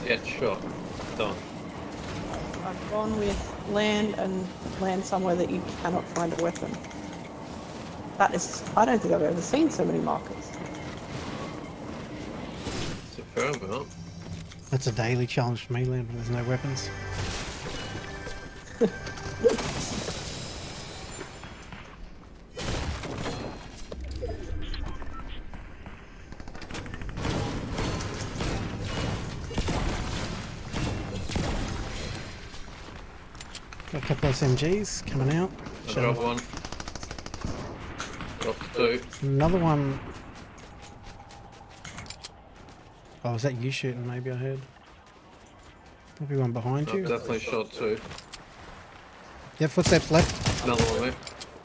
Get shot. Done. I've gone with land and land somewhere that you cannot find a weapon. That is, I don't think I've ever seen so many markers. It's a fair amount. That's a daily challenge for me, Liam. There's no weapons. Got a couple of SMGs coming out. I dropped one. Dropped two. Another one. Oh, is that you shooting? Maybe I heard. Maybe one behind you. I've definitely shot two. Yeah, footsteps left. Another one left.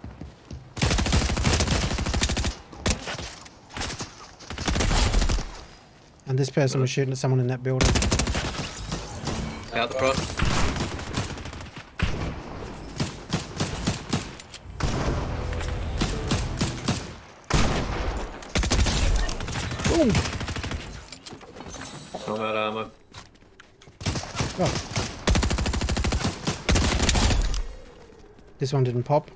And this person was shooting at someone in that building. Out the front. Boom! I'm out of ammo. Oh. This one didn't pop.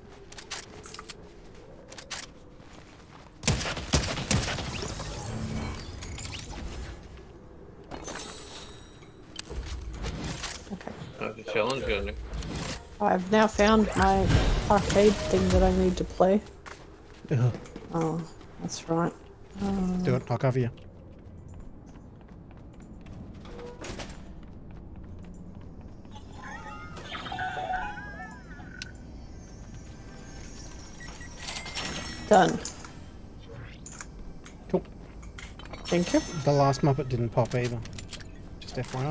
Okay. How's the challenge going? I've now found my arcade thing that I need to play. Ugh. Oh, that's right. Do it, I'll cover you. Done. Cool. Thank you. The last Muppet didn't pop either. Just FYI.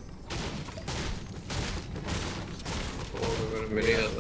Oh, we've got a mini out there.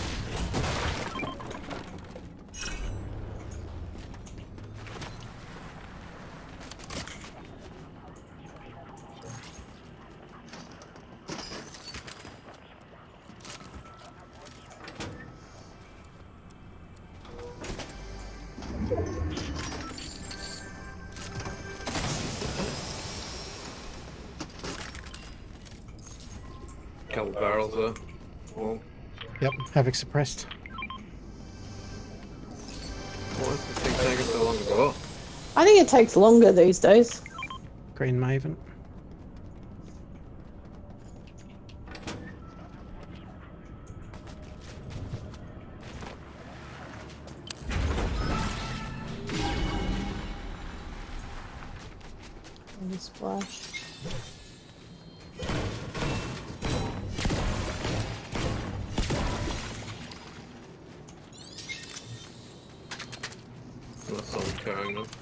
Couple barrels there. Oh. Yep, Havoc suppressed. Why does this thing taking so long to go? I think it takes longer these days. Green Maven. Maybe splash. Unless someone's carrying them.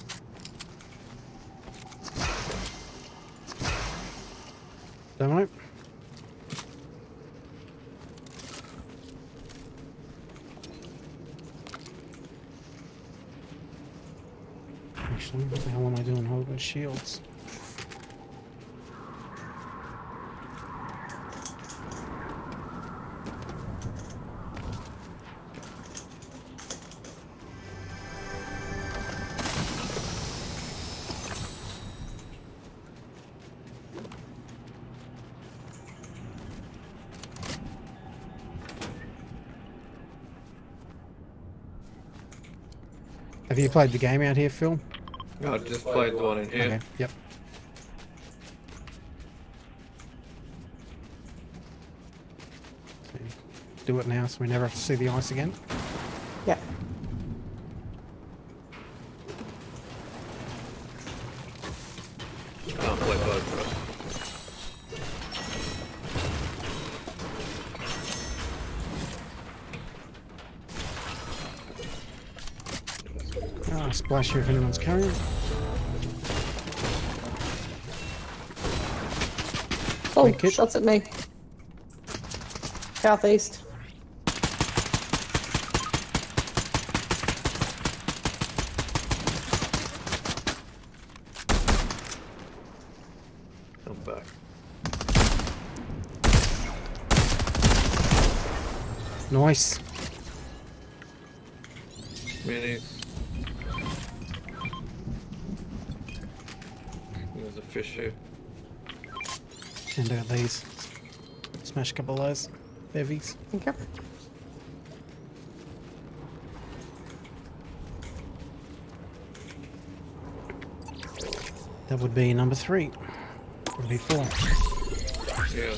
Don't know. Actually, what the hell am I doing holding shields? Have you played the game out here, Phil? I just played the one in here. Okay, yep. So do it now so we never have to see the ice again. Yeah. Can't play both of us. Ah, splash here if anyone's carrying. Oh, Thank you. shots at me. Southeast. Come back. Nice. Minis. There's a fish here. And I got these. Smash a couple of those bevies. Okay. That would be number 3. Would be 4. Yeah.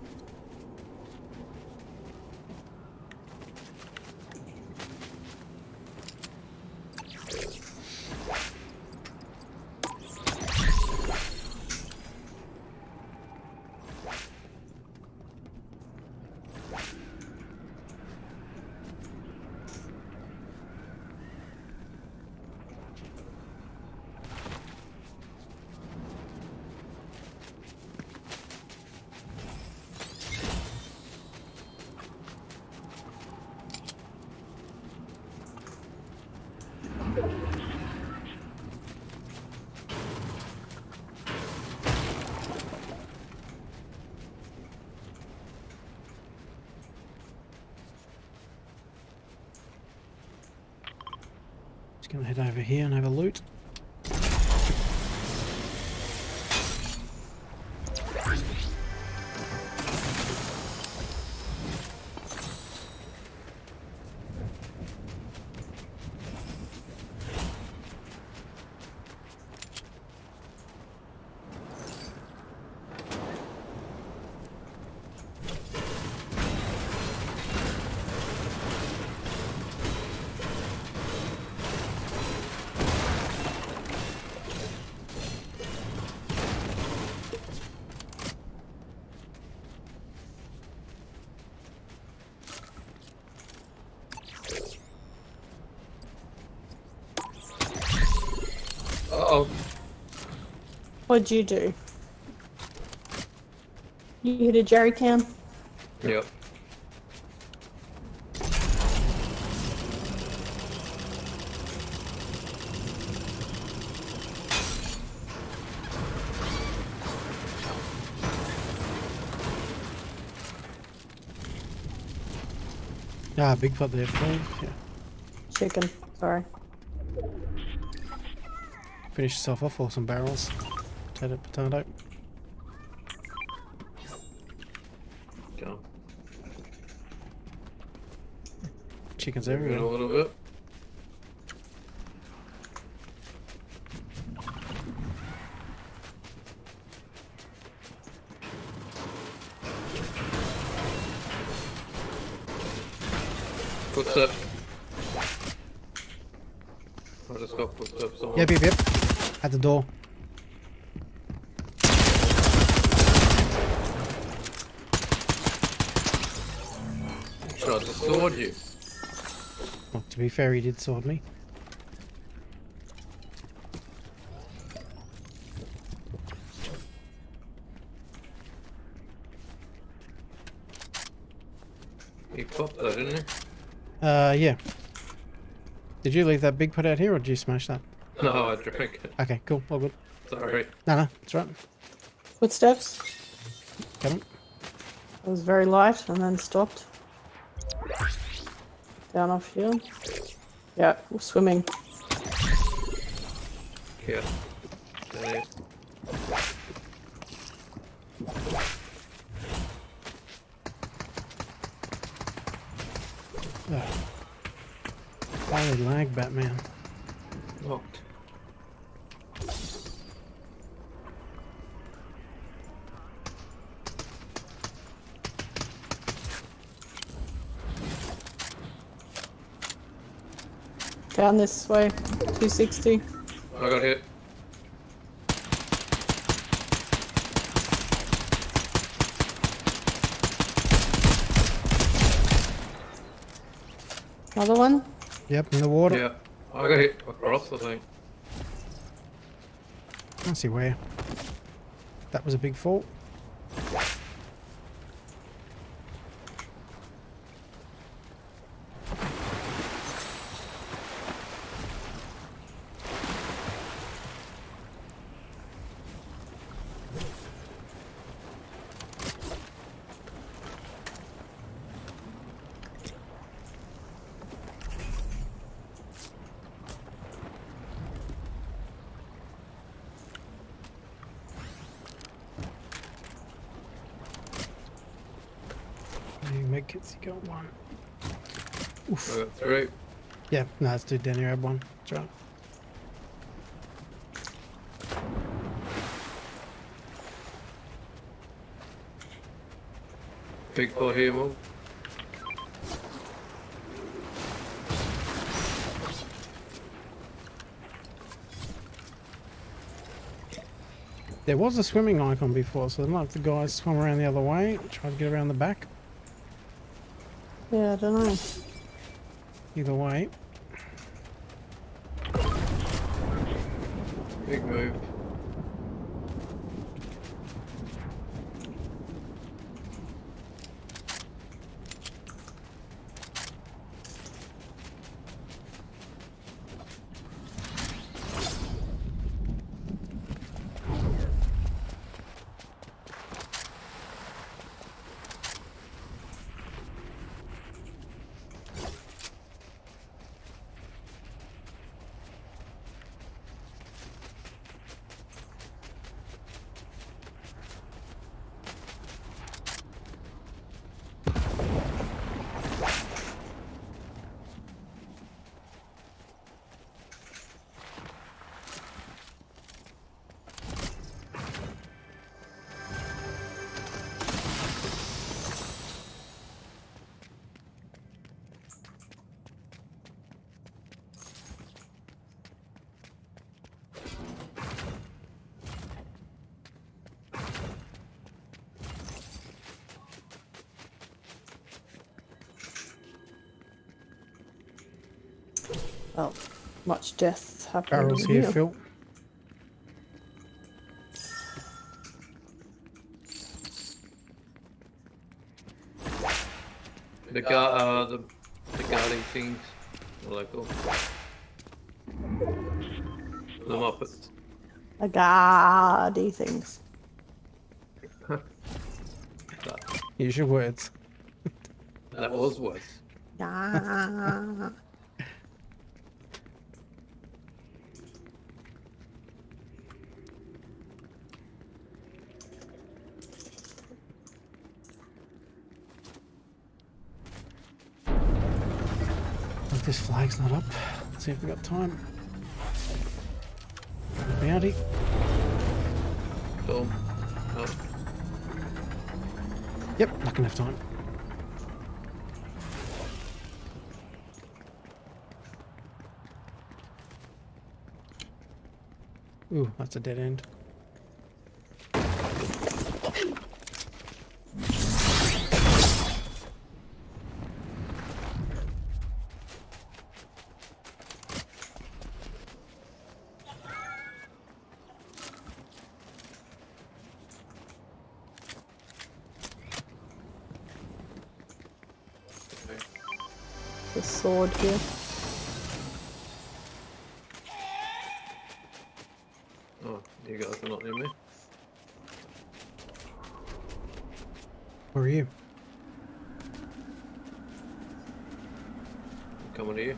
Just gonna head over here and have a loot. Uh-oh. What'd you do? You hit a jerry can? Yep. Ah, big pot there, Phil. Yeah. Chicken. Sorry. Finish yourself off for some barrels. Potato, potato. Go. Chickens In a everywhere. little bit. Footstep. I just got footsteps somewhere. Yep. At the door. Tried to sword you. Well, to be fair, he did sword me. He popped that, didn't he? Yeah. Did you leave that big pot out here, or did you smash that? No, I drank it. Okay, cool. All good. Sorry. No, that's right. Footsteps. Come on. It was very light and then stopped. Down off here. Yeah, we're swimming. Yeah. Yeah. Holy lag, Batman. Locked. Down this way. 260. I got hit. Another one. Yep, in the water. Yeah. I got hit across, I think. I don't see where. That was a big fault. medkits? You got one. I Oof. got 3. Yeah, no, let's do Danny had one. That's right. Big pot here, Mum. There was a swimming icon before, so like the guys swam around the other way, tried to get around the back. Yeah, I don't know. Either way. Big move. Well, much death happening Barrels in here, here. Phil. The guarding things. What are they called? The Muppets. The guardy things. Use your words. That was worse. Yeah. If this flag's not up, let's see if we got time. Bounty. Boom. Oh. Yep, not gonna have time. Ooh, that's a dead end. The sword here. Oh, you guys are not near me. Where are you? I'm coming to you.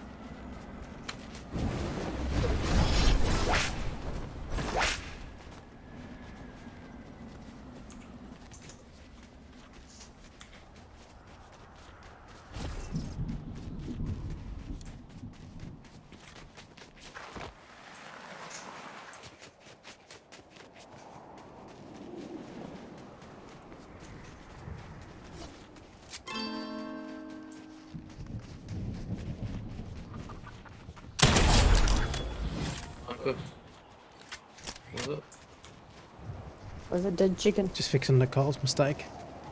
Okay. What's up? There's a dead chicken. Just fixing Nicole's mistake.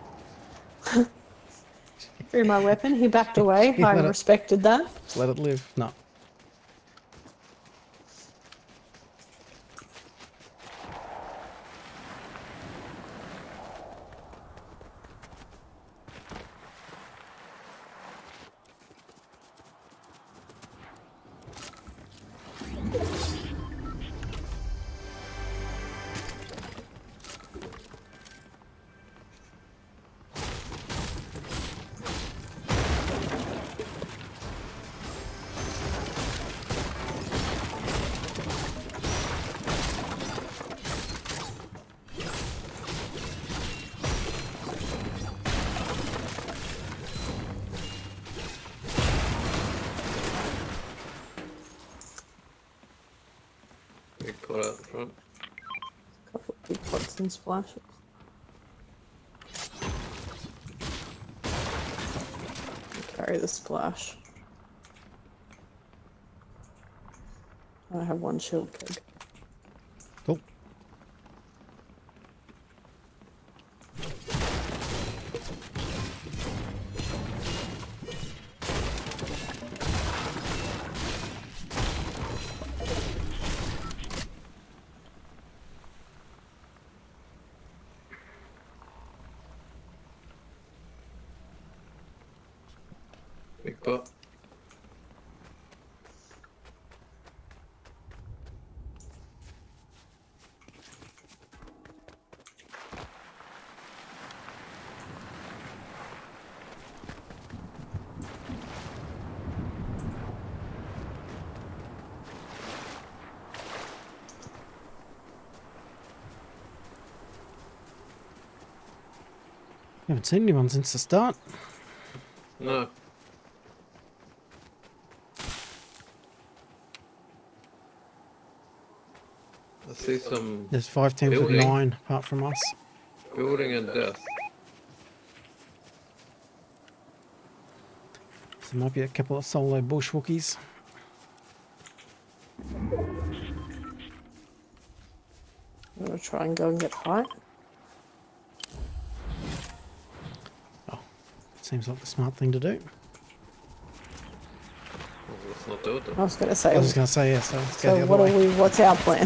Threw my weapon. He backed away. Yeah, I let it- respected that. Just let it live. No. Big pot out the front. Couple of big pots and splashes. Carry the splash. I have one shield keg. Cool. Big pot. Haven't seen anyone since the start. No. I see some There's 5 teams with Building. 9 apart from us. building and death. So there might be a couple of solo bushwookies. I'm gonna try and go and get height. Seems like the smart thing to do. Well, let's not do it then. I was gonna I say. was just going to say, yeah, so let's go the So other what way. are we? What's our plan?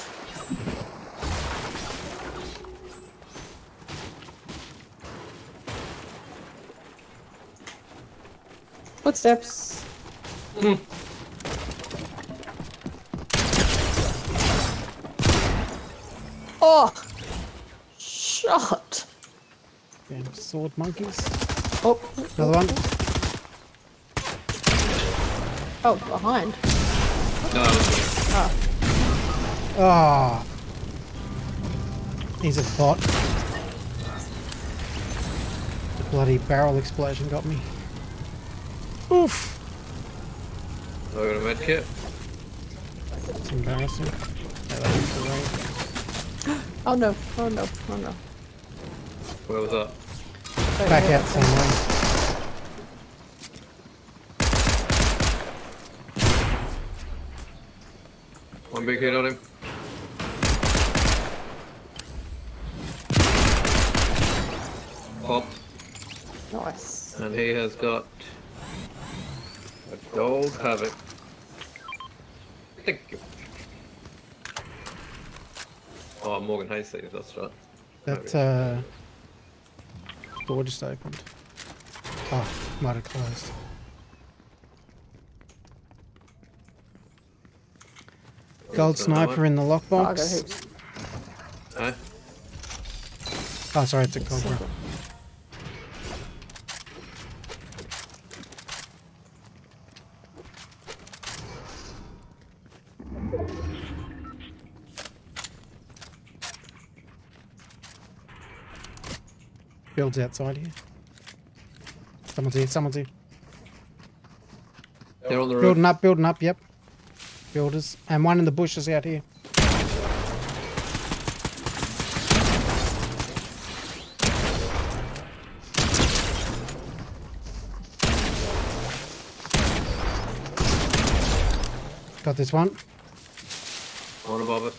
Footsteps. Oh, shot. Damn sword monkeys. Oh, Another one. oh, behind. No, Ah, Ah, he's a bot. The bloody barrel explosion got me. Oof. I got a med kit. It's embarrassing. Yeah, that was great. oh no! Oh no! Oh no! Where was that? Wait, Back wait, out the same way. One big hit on him. Popped. Nice. And he has got a gold havoc. Thank you. Oh, Morgan Hayseed, that's right. That door just opened. Oh, might have closed. Gold sniper in the Oh, I got lockbox. heaps. Huh? Oh, sorry, it's a cobra. Build's outside here. Someone's here, someone's here. They're on the roof. Building up, yep. Builders. And one in the bushes out here. Got this one. One above us.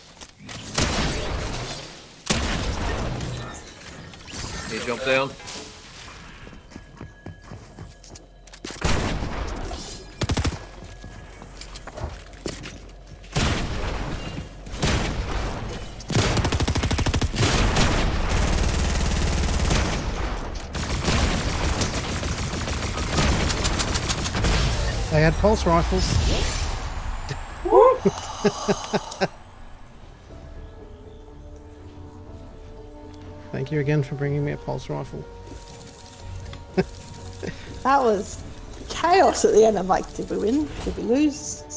He jumped down. They had pulse rifles. Thank you again for bringing me a pulse rifle. That was chaos at the end. I'm like, did we win? Did we lose?